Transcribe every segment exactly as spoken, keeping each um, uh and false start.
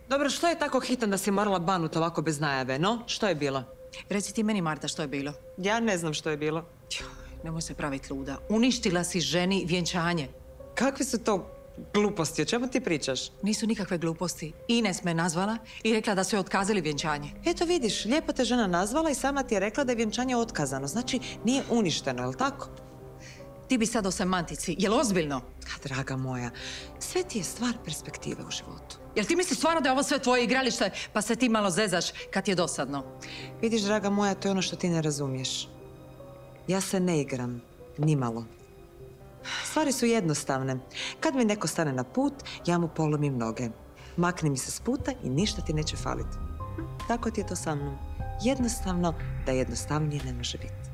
Dobro, što je tako hitno da si morala banut ovako bez najave, no? Što je bilo? Reci ti meni, Marta, što je bilo? Ja ne znam što je bilo. Nemoj se praviti luda. Uništila si ženi vjenčanje. Kakve su to gluposti? O čemu ti pričaš? Nisu nikakve gluposti. Ines me nazvala i rekla da su joj otkazali vjenčanje. Eto vidiš, lijepo te žena nazvala i sama ti je rekla da je vjenčanje otkazano. Znači, nije uništeno, jel' tako? Ti bi sad o semantici. Jel' ozbiljno? A, draga moja, sve ti je stvar perspektive u životu. Jel ti misliš stvarno da je ovo sve tvoje igralište pa se ti malo zezaš kad je dosadno? Vidiš, draga moja, to je ono što ti ne razumiješ. Ja se ne igram, nimalo. Stvari su jednostavne. Kad mi neko stane na put, ja mu polomim noge. Makni mi se s puta i ništa ti neće faliti. Tako ti je to sa mnom. Jednostavno, da jednostavnije ne može biti.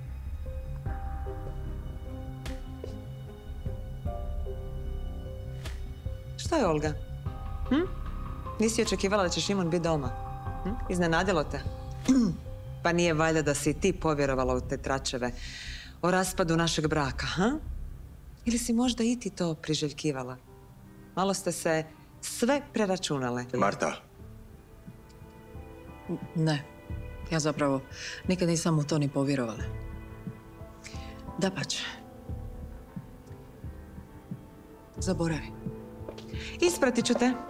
Što je, Olga? Hm? Nisi očekivala da će Šimon biti doma? Hm? Iznenadilo te? Pa nije valjda da si ti povjerovala u te tračeve o raspadu našeg braka, ha? Ili si možda i ti to priželjkivala? Malo ste se sve preračunale. Marta. Ne. Ja zapravo nikad nisam u to ni povjerovala. Dapače. Zaboravi. Ispratit ću te.